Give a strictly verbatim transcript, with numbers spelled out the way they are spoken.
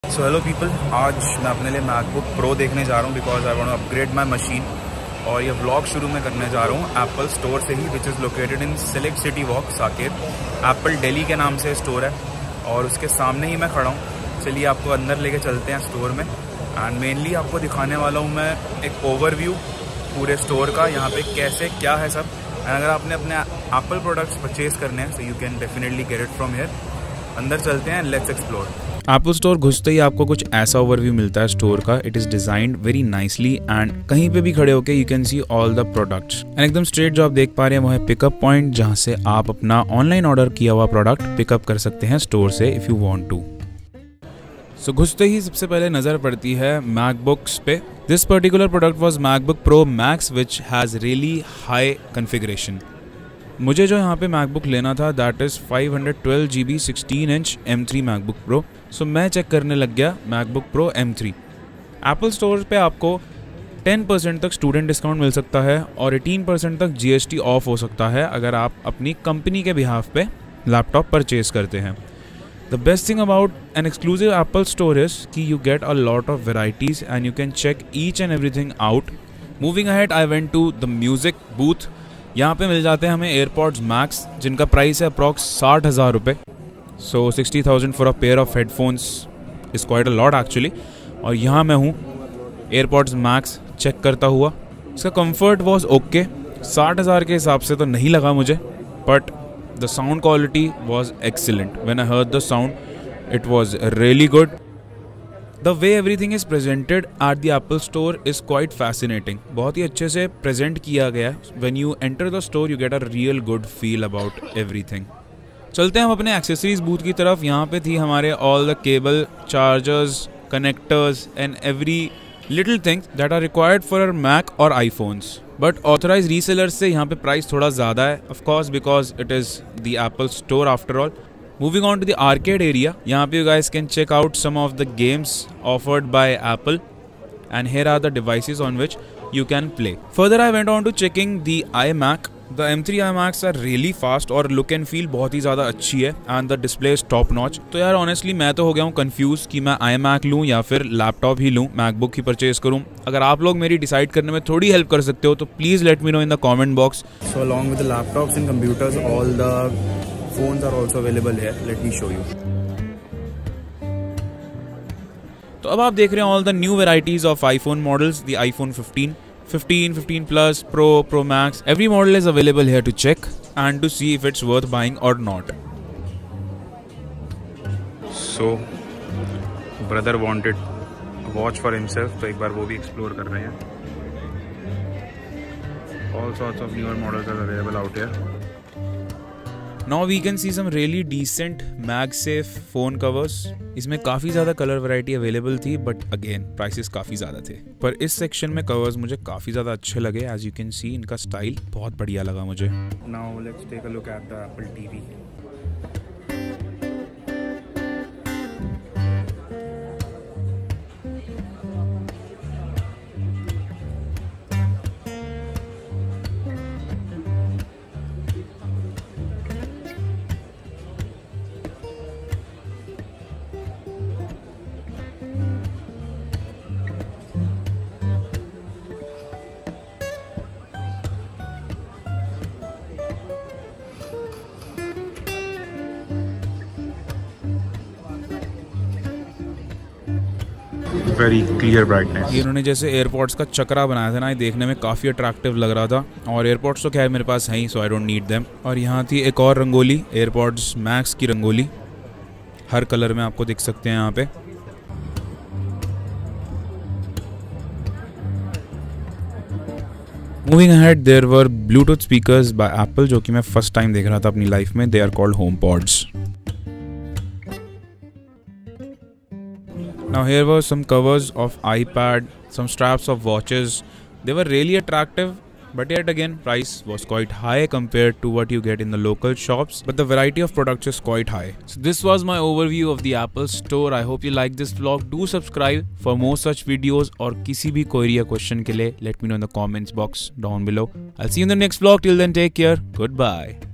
So hello people, आज मैं अपने लिए मैकबुक प्रो देखने जा रहा हूँ because I want to upgrade my machine. और ये व्लॉग शुरू में करने जा रहा हूँ एप्पल स्टोर से ही, which is located in Select City Walk Saket. Apple Delhi के नाम से स्टोर है और उसके सामने ही मैं खड़ा हूँ। चलिए आपको अंदर लेके चलते हैं स्टोर में। एंड मेनली आपको दिखाने वाला हूँ मैं एक ओवरव्यू पूरे स्टोर का, यहाँ पे कैसे क्या है सब। एंड अगर आपने अपने एप्पल प्रोडक्ट्स परचेज करने हैं so you can definitely get it from here. अंदर चलते हैं, लेट्स एक्सप्लोर। एप्पल स्टोर घुसते ही आपको कुछ ऐसा ओवरव्यू मिलता है स्टोर का। It is designed very nicely and कहीं पे भी खड़े होके you can see all the products. And एकदम स्ट्रेट जो आप देख पा रहे हैं वो है पिकअप पॉइंट, जहां से आप अपना ऑनलाइन ऑर्डर किया हुआ प्रोडक्ट पिकअप कर सकते हैं स्टोर से if you want to. So घुसते ही सबसे पहले नजर पड़ती है मैकबुक्स पे। This particular product was MacBook Pro Max which has really high configuration. मुझे जो यहाँ पे मैकबुक लेना था that is five twelve G B sixteen inch M three MacBook Pro. So मैं चेक करने लग गया MacBook Pro M three. Apple store पे आपको टेन परसेंट तक स्टूडेंट डिस्काउंट मिल सकता है और एटीन परसेंट तक जीएसटी ऑफ हो सकता है अगर आप अपनी कंपनी के बिहाफ पे लैपटॉप परचेज करते हैं। The best thing about an exclusive Apple store is कि you get a lot of varieties and you can check each and everything out. Moving ahead I went to the music booth. यहाँ पे मिल जाते हैं हमें AirPods Max जिनका price है approx साठ हज़ार रुपये। So sixty thousand for a pair of headphones is quite a lot actually. और यहाँ मैं हूँ एयरपॉड्स मैक्स चेक करता हुआ। इसका कंफर्ट वॉज ओके, साठ हज़ार के हिसाब से तो नहीं लगा मुझे, but the sound quality was excellent. When I heard the sound it was really good. The way everything is presented at the Apple Store is quite fascinating. बहुत ही अच्छे से प्रेजेंट किया गया है। When you enter the store, you get a real good feel about everything. चलते हैं हम अपने एक्सेसरीज बूथ की तरफ। यहाँ पे थी हमारे all the cable, chargers, connectors and every little thing that are required for our Mac और iPhones. But authorized resellers से यहाँ पे प्राइस थोड़ा ज़्यादा है, of course because it is the Apple Store after all. Moving on to the arcade area, यहाँ पे you guys can check out some of the games offered by Apple and here are the devices on which you can play. Further I went on to checking the iMac. The M three iMacs are really fast और look and feel बहुत ही ज़्यादा अच्छी है and the display is top notch. तो यार honestly मैं तो हो गया हूँ confused कि मैं iMac लूँ या फिर लैपटॉप ही लूँ, मैकबुक ही परचेज करूँ। अगर आप लोग मेरी डिसाइड करने में थोड़ी हेल्प कर सकते हो तो please let me know in the comment box. So along with the laptops and computers, all the phones are also available here. Let me show you. तो अब आप देख रहे हैं all the new varieties of iPhone models, the iPhone fifteen, fifteen, fifteen Plus, Pro, Pro Max. Every model is available here to check and to see if it's worth buying or not. So, brother wanted a watch for himself, तो एक बार वो भी explore कर रहे हैं। All sorts of newer models are available out here. Now we can see some really decent MagSafe phone covers. इसमें काफ़ी ज़्यादा कलर वैरायटी अवेलेबल थी बट अगेन प्राइसेस काफ़ी ज़्यादा थे। पर इस सेक्शन में कवर्स मुझे काफ़ी ज़्यादा अच्छे लगे। एज यू कैन सी इनका स्टाइल बहुत बढ़िया लगा मुझे। Now let's take a look at the Apple T V. Very clear brightness. इन्होंने जैसे एयरपॉड्स का चक्रा बनाया था ना, ये देखने में काफ़ी अट्रैक्टिव लग रहा था। और एयरपॉड्स तो खैर मेरे पास है ही, so I don't need them. और यहाँ थी एक और रंगोली, एयरपॉड्स मैक्स की रंगोली, हर कलर में आपको दिख सकते हैं यहाँ पे। Moving ahead there were Bluetooth speakers by Apple जो कि मैं फर्स्ट टाइम देख रहा था अपनी लाइफ में। They are called HomePods. Now here were some covers of iPad, some straps of watches. They were really attractive, but yet again price was quite high compared to what you get in the local shops, but the variety of products is quite high. So this was my overview of the Apple Store. I hope you like this vlog. Do subscribe for more such videos और किसी भी query या question के लिए let me know in the comments box down below. I'll see you in the next vlog. Till then, take care. Goodbye.